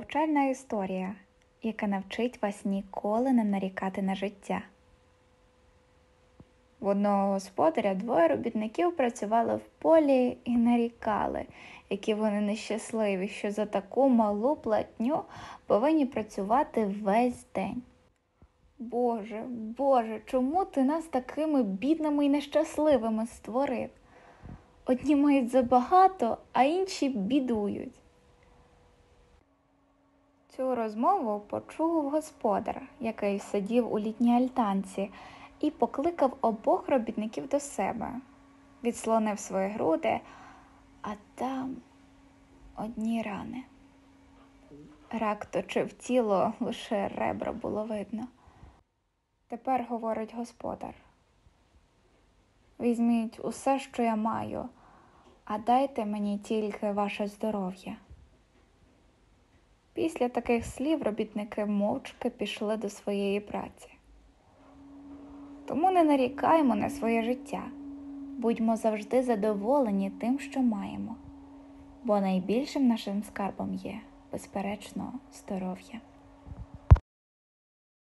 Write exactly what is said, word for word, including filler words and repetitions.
повчальна історія, яка навчить вас ніколи не нарікати на життя. В одного господаря двоє робітників працювали в полі і нарікали, які вони нещасливі, що за таку малу платню повинні працювати весь день. «Боже, Боже, чому ти нас такими бідними і нещасливими створив? Одні мають забагато, а інші бідують». Цю розмову почув господар, який сидів у літній альтанці, і покликав обох робітників до себе. Відслонив свої груди, а там одні рани. Рак точив тіло, лише ребра було видно. Тепер говорить господар: «Візьміть усе, що я маю, а дайте мені тільки ваше здоров'я». Після таких слів робітники мовчки пішли до своєї праці. Тому не нарікаймо на своє життя, будьмо завжди задоволені тим, що маємо, бо найбільшим нашим скарбом є, безперечно, здоров'я.